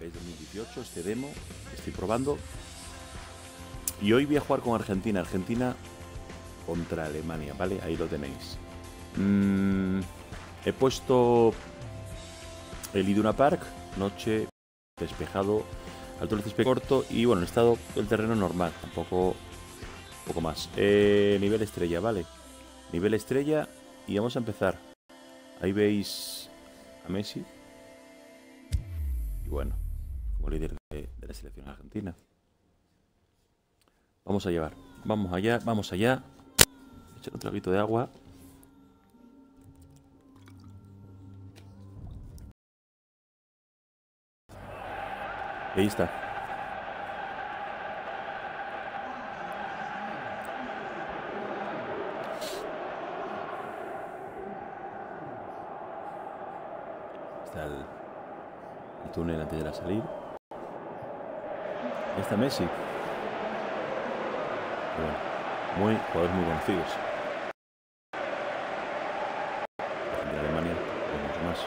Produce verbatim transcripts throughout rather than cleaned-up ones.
PES dos mil dieciocho, este demo, estoy probando. Y hoy voy a jugar con Argentina, Argentina contra Alemania, ¿vale? Ahí lo tenéis. Mm, he puesto el Iduna Park, noche, despejado, alto el césped corto y bueno, el estado del terreno normal, tampoco poco más. Eh, nivel estrella, ¿vale? Nivel estrella y vamos a empezar. Ahí veis a Messi. Y bueno, como líder de, de la selección argentina. Vamos a llevar. Vamos allá, vamos allá. Echar un traguito de agua. Y ahí está. Está el, el túnel antes de la salida. Ahí está Messi. Bueno, muy, jugadores muy conocidos. De Alemania, pues mucho más.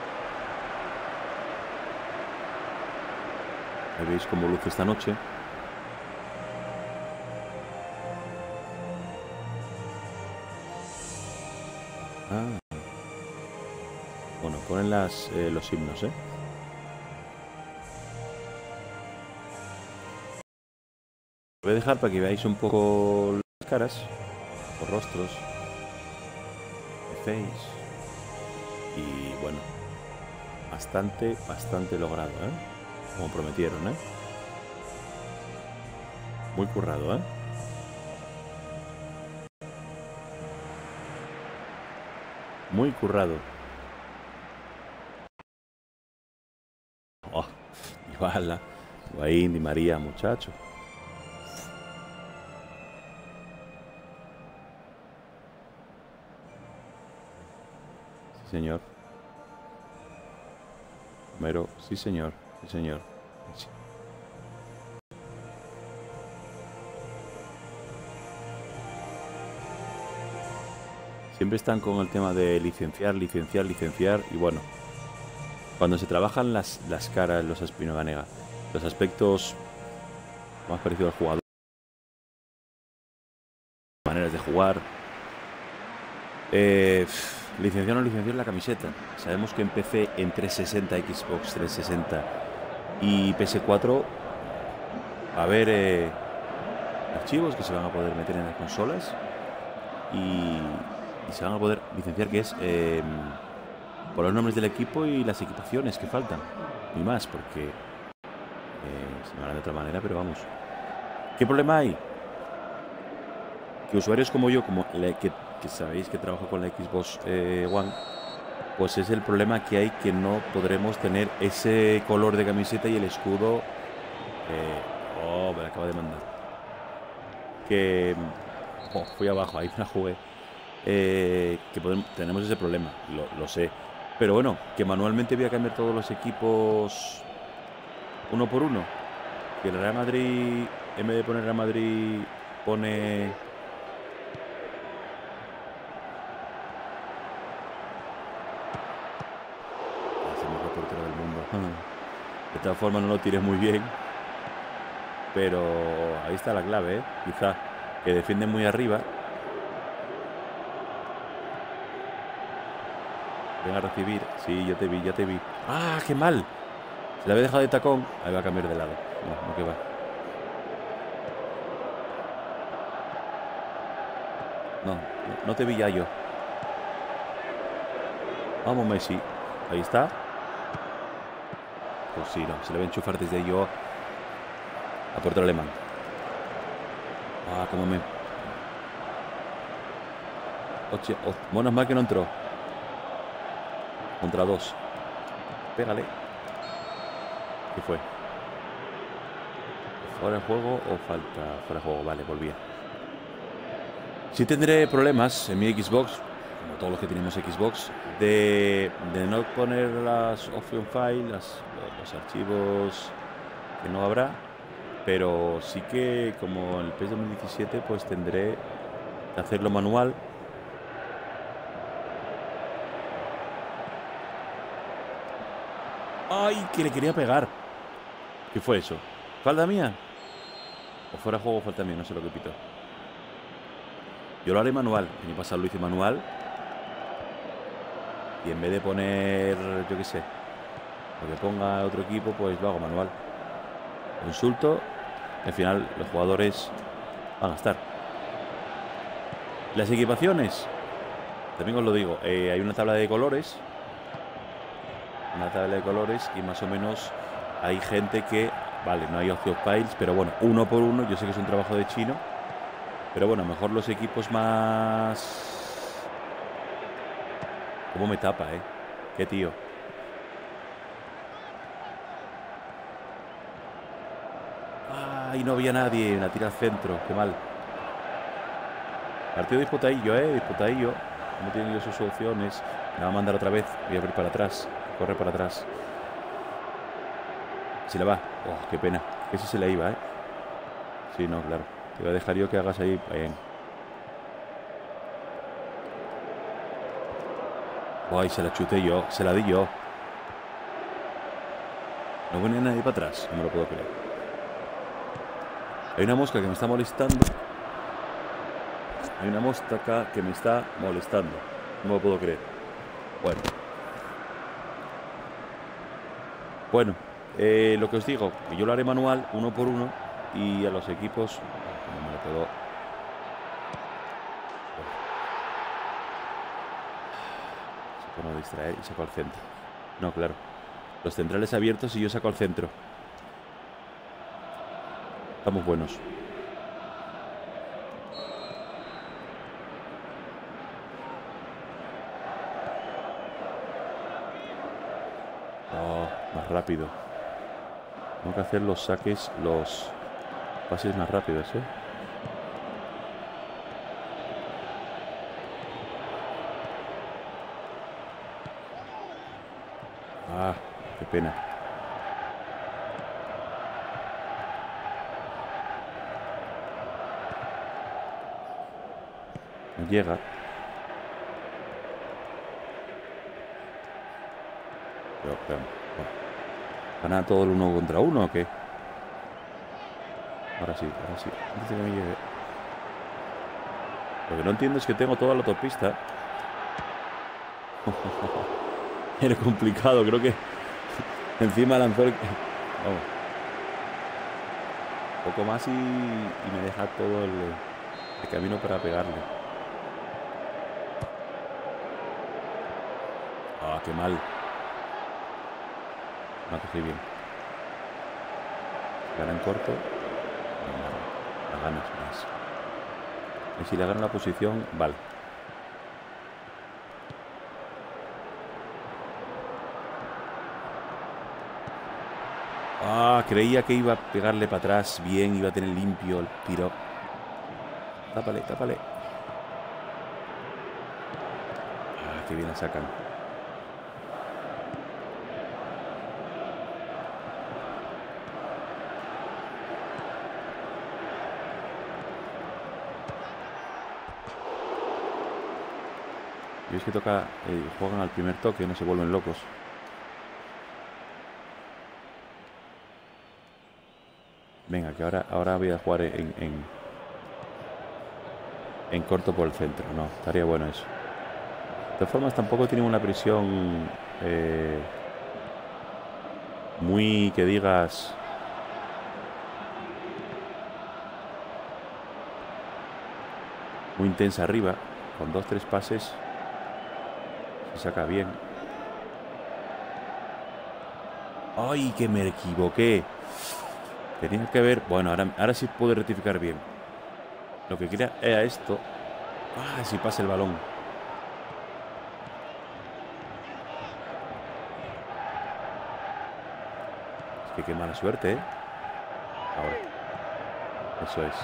Ahí veis cómo luce esta noche. Ah. Bueno, ponen las, eh, los himnos, ¿eh? Voy a dejar para que veáis un poco las caras, los rostros, el face. Y bueno, bastante, bastante logrado, ¿eh? Como prometieron, ¿eh? Muy currado, ¿eh? Muy currado. Oh, igual, Higuaín, Di María, muchacho. Sí, señor. Romero, sí, señor. Sí, señor. Sí. Siempre están con el tema de licenciar, licenciar, licenciar. Y bueno, cuando se trabajan las, las caras, los Espino Banega, los aspectos más parecidos al jugador, maneras de jugar, eh, licenciar o no licenciar la camiseta. Sabemos que en P C, en trescientos sesenta, Xbox trescientos sesenta y P S cuatro va a haber eh, archivos que se van a poder meter en las consolas y, y se van a poder licenciar, que es eh, por los nombres del equipo y las equipaciones que faltan, y más, porque eh, se me hará de otra manera, pero vamos. ¿Qué problema hay? Que usuarios como yo, como la, que, que sabéis que trabajo con la Xbox eh, One, pues es el problema que hay, que no podremos tener ese color de camiseta y el escudo. Eh, oh, me la acaba de mandar. Que oh, fui abajo, ahí me la jugué. Eh, que podemos, tenemos ese problema, lo, lo sé. Pero bueno, que manualmente voy a cambiar todos los equipos uno por uno. Que el Real Madrid, en vez de poner Real Madrid, pone... De todas formas no lo tires muy bien, pero ahí está la clave, ¿eh? Quizá que defiende muy arriba. Ven a recibir. Sí, yo te vi, ya te vi. ¡Ah, qué mal! Se la había dejado de tacón. Ahí va a cambiar de lado. No, no que va. No, no, no te vi ya yo. Vamos, Messi. Ahí está. Pues sí, no, se le va a enchufar desde yo a portero alemán. Ah, como me... Oche, oh, bueno, es mal que no entró. Contra dos. Pégale. ¿Qué fue? ¿Fuera de juego o falta? Fuera de juego, vale, volvía. Sí tendré problemas en mi Xbox, como todos los que tenemos Xbox, de, de no poner las option file, las, los archivos que no habrá, pero sí que como en el PES dos mil diecisiete pues tendré que hacerlo manual. ¡Ay! Que le quería pegar. ¿Qué fue eso? ¿Falta mía? ¿O fuera de juego falta mía? No sé lo que pito. Yo lo haré manual. El año pasado lo hice manual. Y en vez de poner, yo qué sé, lo que ponga otro equipo, pues lo hago manual. Consulto. Al final los jugadores van a estar. Las equipaciones. También os lo digo. Eh, hay una tabla de colores. Una tabla de colores y más o menos hay gente que... Vale, no hay opción files, pero bueno, uno por uno. Yo sé que es un trabajo de chino. Pero bueno, mejor los equipos más... ¿Cómo me tapa, eh? Qué tío. Ay, no había nadie. La tira al centro. Qué mal. Partido disputadillo, eh. Disputadillo. No tiene yo sus opciones. Me va a mandar otra vez. Voy a abrir para atrás. Corre para atrás. Se le va. Oh, qué pena. Ese se le iba, eh. Sí, no, claro. Te voy a dejar yo que hagas ahí. Bien. Ay, se la chuté yo. Se la di yo. No venía nadie para atrás. No me lo puedo creer. Hay una mosca que me está molestando. Hay una mosca acá que me está molestando. No me lo puedo creer. Bueno. Bueno. Eh, lo que os digo. Que yo lo haré manual. Uno por uno. Y a los equipos... No me lo puedo... Se puede distraer y saco al centro. No, claro. Los centrales abiertos y yo saco al centro. Estamos buenos. Oh, más rápido. Tengo que hacer los saques, los pases más rápidos, ¿eh? Ah, qué pena. No llega. Pero, pero, ¿gana todo el uno contra uno o qué? Ahora sí, ahora sí. Antes de que me llegue. Lo que no entiendo es que tengo toda la autopista. Era complicado, creo que encima lanzó el... Vamos. Un poco más y, y me deja todo el, el camino para pegarle. Ah, qué mal. No cogí bien. Gana en corto. No, la ganas más. Y si le gano la posición, vale. Ah, creía que iba a pegarle para atrás bien, iba a tener limpio el tiro. Tápale, tápale. Ah, qué bien la sacan. Y es que toca, eh, juegan al primer toque, no se vuelven locos. Venga, que ahora, ahora voy a jugar en, en, en corto por el centro. No, estaría bueno eso. De todas formas, tampoco tienen una presión eh, muy, que digas... muy intensa arriba. Con dos, tres pases se saca bien. ¡Ay, que me equivoqué! Tenía que ver... Bueno, ahora, ahora sí puedo rectificar bien. Lo que quería era esto. ¡Ah, si pasa el balón! Es que qué mala suerte, ¿eh? Ahora. Eso es.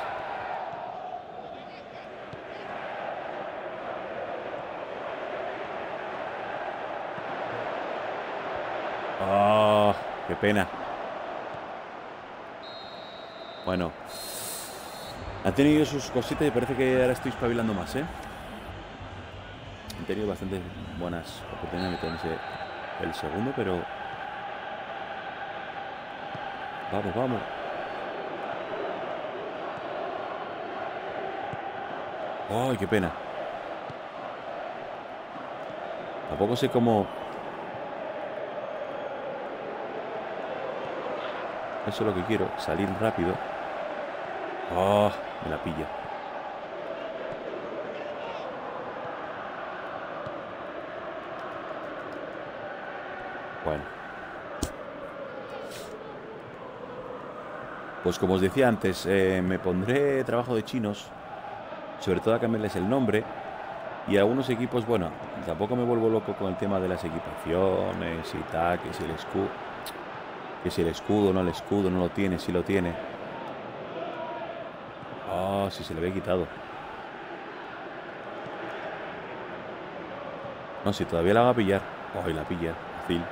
¡Oh! ¡Qué pena! Bueno, ha tenido sus cositas y parece que ahora estoy espabilando más, ¿eh? He tenido bastante buenas oportunidades de meterse el segundo, pero Vamos, vamos. ¡Ay, qué pena! Tampoco sé cómo... Eso es lo que quiero, salir rápido. ¡Oh! Me la pilla. Bueno. Pues como os decía antes, eh, me pondré trabajo de chinos. Sobre todo a cambiarles el nombre. Y a algunos equipos, bueno, tampoco me vuelvo loco con el tema de las equipaciones y tal, que si el escudo, que si el escudo, no el escudo, no lo tiene, si lo tiene. Oh, si se le había quitado. No, si todavía la va a pillar. Oh, y la pilla, fácil.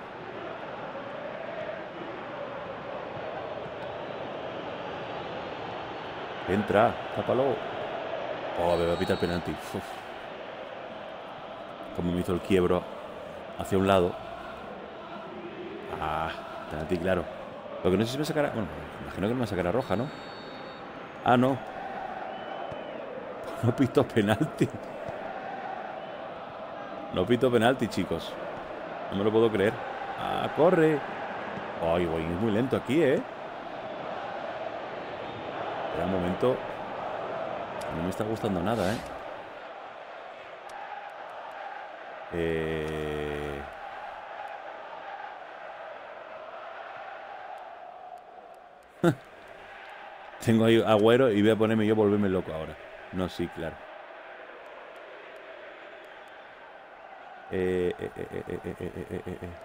Entra, tápalo. Oh, me va a pitar penalti. Uf. Como me hizo el quiebro hacia un lado. Ah, penalti, claro. Lo que no sé si me sacará... Bueno, imagino que no me sacará roja, ¿no? Ah, no. No pito penalti. No pito penalti, chicos. No me lo puedo creer. Ah, corre. Ay, voy, es muy lento aquí, ¿eh? Espera un momento. No me está gustando nada, ¿eh? Eh... Tengo ahí Agüero y voy a ponerme yo a volverme loco ahora. No, sí, claro. Eh, eh, eh, eh, eh, eh, eh, eh, eh.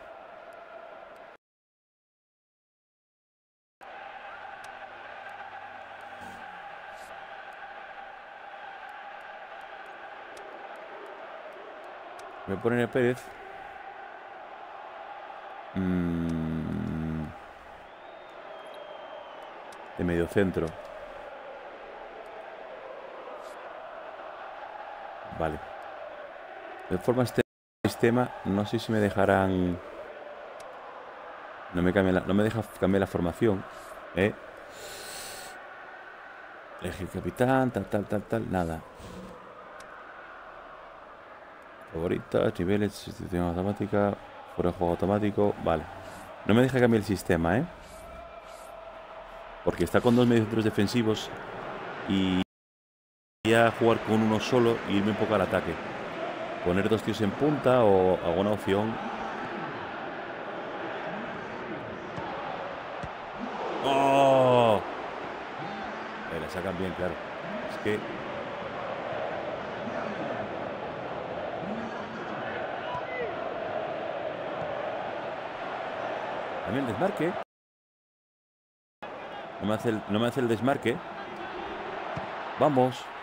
Voy a poner a Pérez. Mm, de medio centro. Vale. De forma este sistema, no sé si me dejarán... No me, cambia la... no me deja cambiar la formación. ¿Eh? Elegir capitán, tal, tal, tal, tal, nada. Favoritas, niveles, sustitución automática, fuera de juego automático, vale. No me deja cambiar el sistema, ¿eh? Porque está con dos mediocentros defensivos y voy a jugar con uno solo y irme un poco al ataque. Poner dos tíos en punta o alguna opción. ¡Oh! Eh, la sacan bien, claro. Es que... También el desmarque. No me hace el, no me hace el desmarque. Vamos.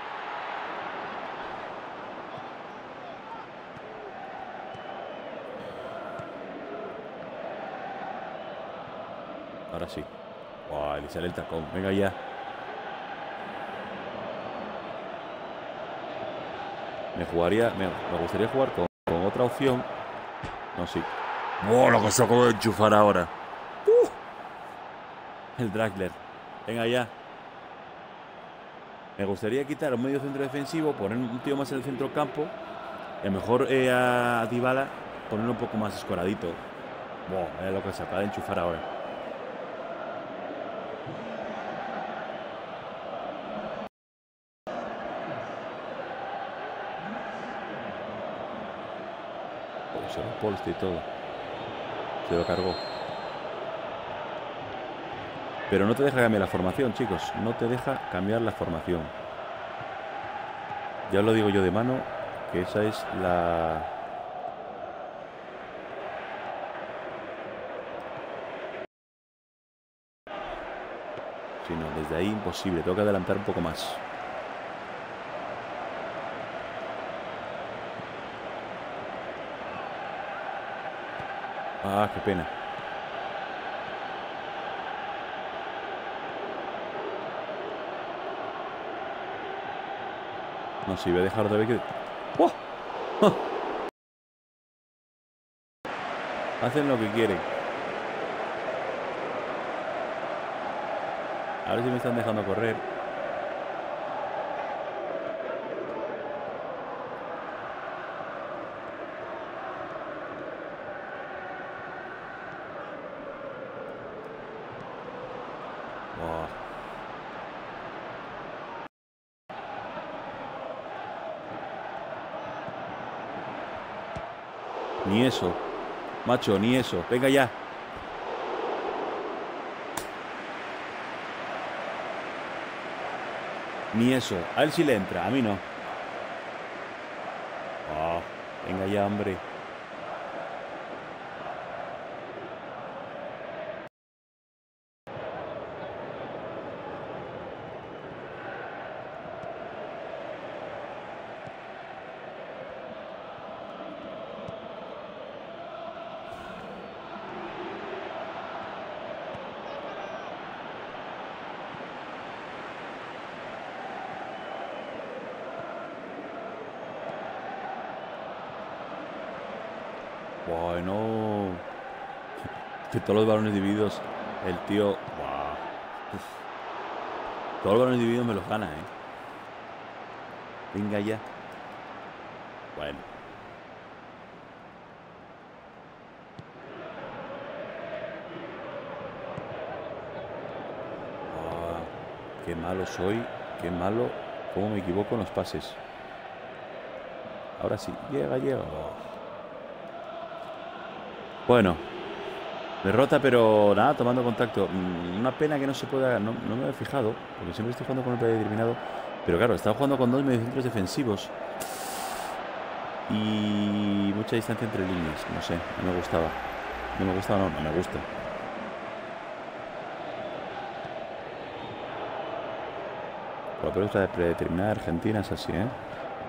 Ahora sí. Oh, le sale el tacón. Venga ya. Me jugaría... Me, me gustaría jugar con, con otra opción. No, sí. ¡Oh, lo que se acabo de enchufar ahora! ¡Uh! El Draxler. Venga ya. Me gustaría quitar un medio centro defensivo, poner un tío más en el centro campo. Y a lo mejor eh, a Dybala ponerlo un poco más escoradito. Wow, es lo que se acaba de enchufar ahora. Oh, se lo polste y todo. Se lo cargó. Pero no te deja cambiar la formación, chicos. No te deja cambiar la formación. Ya os lo digo yo de mano, que esa es la... Si no, desde ahí imposible. Tengo que adelantar un poco más. Ah, qué pena. No, si voy a dejar de ver que... ¡Oh! ¡Oh! Hacen lo que quieren. A ver si me están dejando correr. Oh. Ni eso. Macho, ni eso. Venga ya. Ni eso. A él sí le entra, a mí no. Oh, venga ya, hombre. Bueno, que todos los balones divididos, el tío, wow. Todos los balones divididos me los gana, eh. Venga ya. Bueno. Oh, qué malo soy, qué malo, cómo me equivoco en los pases. Ahora sí, llega, llega. Oh. Bueno, derrota, pero nada, tomando contacto. Una pena que no se pueda. No, no me he fijado, porque siempre estoy jugando con el predeterminado. Pero claro, estaba jugando con dos mediocentros defensivos y mucha distancia entre líneas. No sé, no me gustaba. No me gustaba, no, no me gusta. Pero, pero esta de predeterminada Argentina es así, ¿eh?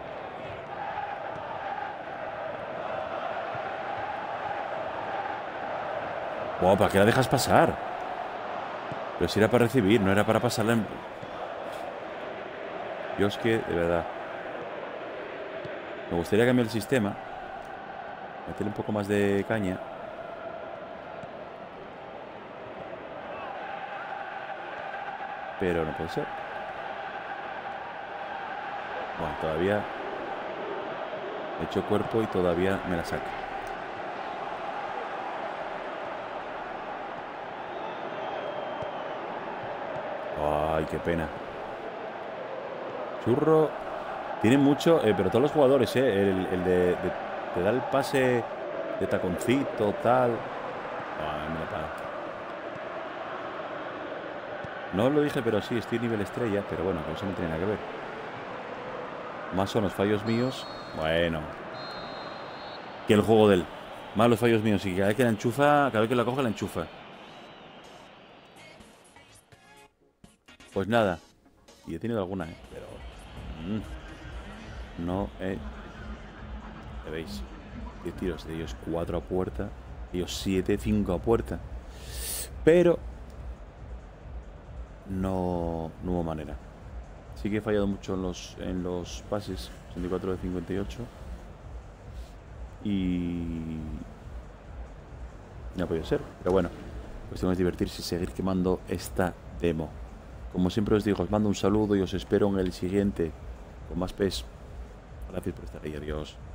Wow, ¿para qué la dejas pasar? Pero si era para recibir, no era para pasarla en... Yo es que, de verdad, me gustaría cambiar el sistema, meterle un poco más de caña. Pero no puede ser. Bueno, todavía he hecho cuerpo y todavía me la saca. Ay, qué pena. Churro. Tiene mucho, eh, pero todos los jugadores, eh, el, el de, de, de dar el pase de taconcito, tal. Ay, me la paga. No os lo dije, pero sí, estoy nivel estrella. Pero bueno, que eso no tiene nada que ver. Más son los fallos míos. Bueno. Que el juego de él. Más los fallos míos. Y cada vez que la enchufa, cada vez que la coge, la enchufa. Pues nada. Y he tenido alguna, ¿eh? Pero... Mmm, no he... ¿Ya veis? diez tiros de ellos, cuatro a puerta. Ellos siete, cinco a puerta. Pero... No, no hubo manera. Sí que he fallado mucho en los, en los pases. sesenta y cuatro de cincuenta y ocho. Y... No ha podido ser. Pero bueno. Pues tengo que divertirse y seguir quemando esta demo. Como siempre os digo, os mando un saludo y os espero en el siguiente con más P E S. Gracias por estar ahí, adiós.